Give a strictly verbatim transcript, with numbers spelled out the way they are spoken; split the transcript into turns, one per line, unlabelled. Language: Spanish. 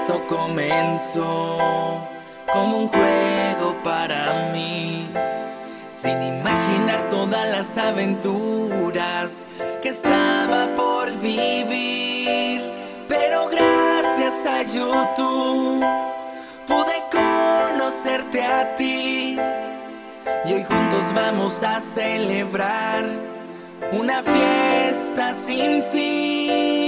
esto comenzó como un juego para mí, sin imaginar todas las aventuras que estaba por vivir. Pero gracias a YouTube pude conocerte a ti, y hoy juntos vamos a celebrar una fiesta sin fin.